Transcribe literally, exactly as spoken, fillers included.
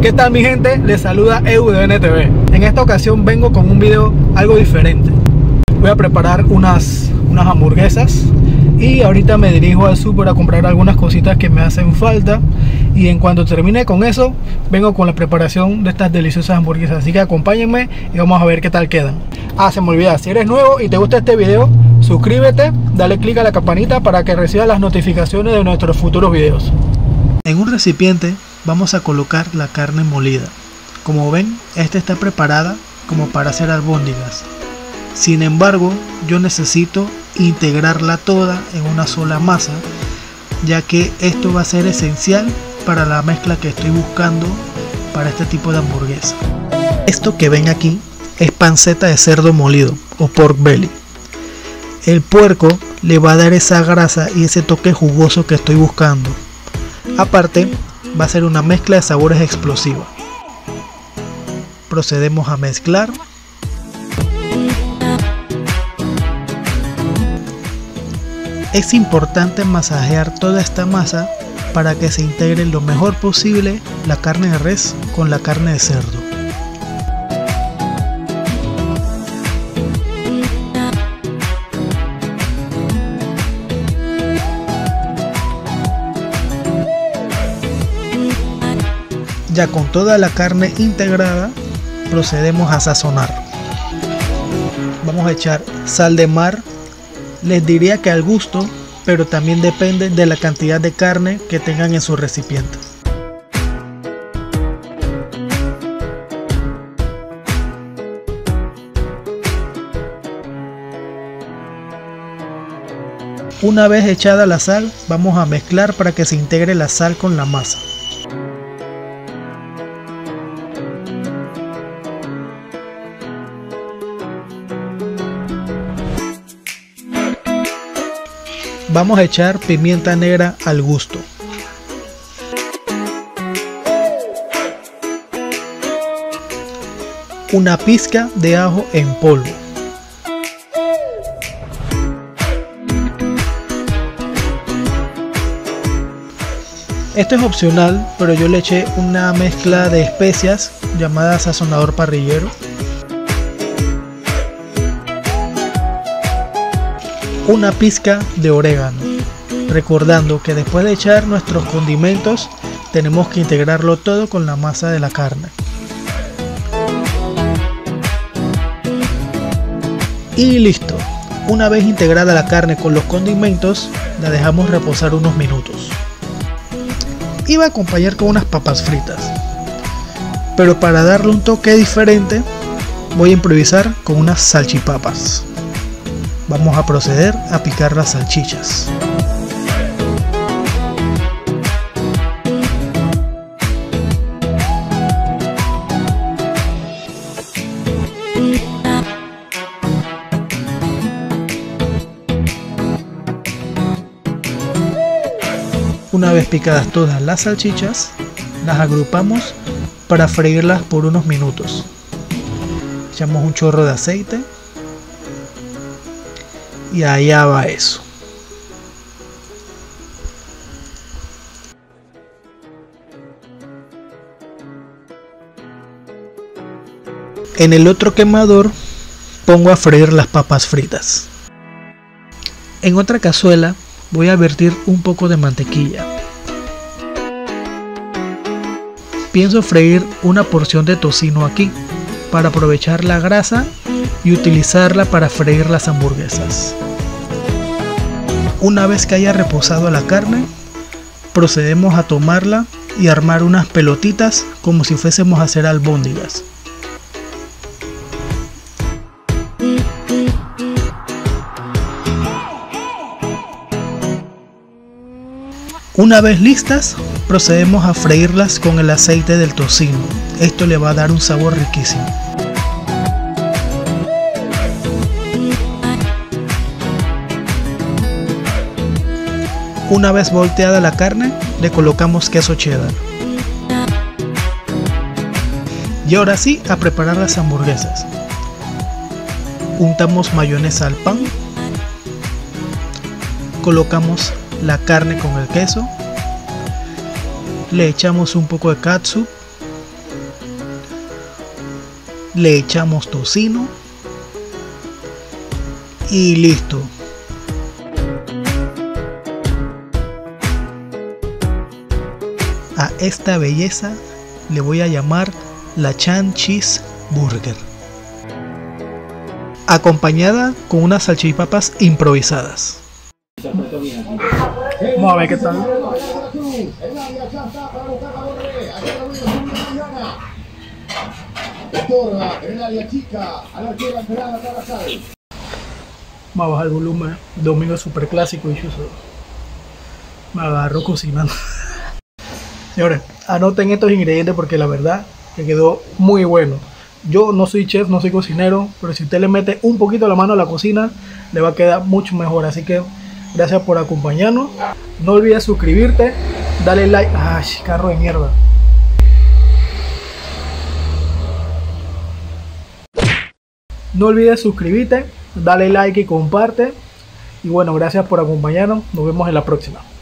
¿Qué tal mi gente? Les saluda E U D N T V. En esta ocasión vengo con un video algo diferente. Voy a preparar unas, unas hamburguesas y ahorita me dirijo al súper a comprar algunas cositas que me hacen falta. Y en cuanto termine con eso, vengo con la preparación de estas deliciosas hamburguesas. Así que acompáñenme y vamos a ver qué tal quedan. Ah, se me olvida, si eres nuevo y te gusta este video, suscríbete, dale click a la campanita para que recibas las notificaciones de nuestros futuros videos. En un recipiente vamos a colocar la carne molida. Como ven, esta está preparada como para hacer albóndigas. Sin embargo, yo necesito integrarla toda en una sola masa, ya que esto va a ser esencial para la mezcla que estoy buscando para este tipo de hamburguesa. Esto que ven aquí es panceta de cerdo molido o pork belly. El puerco le va a dar esa grasa y ese toque jugoso que estoy buscando. Aparte, va a ser una mezcla de sabores explosiva. Procedemos a mezclar. Es importante masajear toda esta masa para que se integre lo mejor posible la carne de res con la carne de cerdo. Ya con toda la carne integrada, procedemos a sazonar. Vamos a echar sal de mar. Les diría que al gusto, pero también depende de la cantidad de carne que tengan en su recipiente. Una vez echada la sal, vamos a mezclar para que se integre la sal con la masa. Vamos a echar pimienta negra al gusto. Una pizca de ajo en polvo. Esto es opcional, pero yo le eché una mezcla de especias llamada sazonador parrillero. Una pizca de orégano, recordando que después de echar nuestros condimentos tenemos que integrarlo todo con la masa de la carne. Y listo, una vez integrada la carne con los condimentos, la dejamos reposar unos minutos. Iba a acompañar con unas papas fritas, pero para darle un toque diferente voy a improvisar con unas salchipapas. Vamos a proceder a picar las salchichas. Una vez picadas todas las salchichas, las agrupamos para freírlas por unos minutos. Echamos un chorro de aceite. Y allá va eso. En el otro quemador pongo a freír las papas fritas. En otra cazuela voy a vertir un poco de mantequilla. Pienso freír una porción de tocino aquí para aprovechar la grasa y utilizarla para freír las hamburguesas. Una vez que haya reposado la carne, procedemos a tomarla y armar unas pelotitas como si fuésemos a hacer albóndigas. Una vez listas, procedemos a freírlas con el aceite del tocino. Esto le va a dar un sabor riquísimo. Una vez volteada la carne, le colocamos queso cheddar. Y ahora sí, a preparar las hamburguesas. Untamos mayonesa al pan. Colocamos la carne con el queso. Le echamos un poco de catsup. le echamos tocino y listo. A esta belleza le voy a llamar la Chan Cheese Burger, acompañada con unas salchipapas improvisadas. Vamos a ver qué tal. Vamos a bajar el volumen. Domingo super clásico y yo me agarro cocinando. Señores, anoten estos ingredientes porque la verdad que quedó muy bueno. Yo no soy chef, no soy cocinero, pero si usted le mete un poquito la mano a la cocina, le va a quedar mucho mejor. Así que gracias por acompañarnos. No olvides suscribirte, dale like. Ay, carro de mierda. No olvides suscribirte, dale like y comparte. Y bueno, gracias por acompañarnos. Nos vemos en la próxima.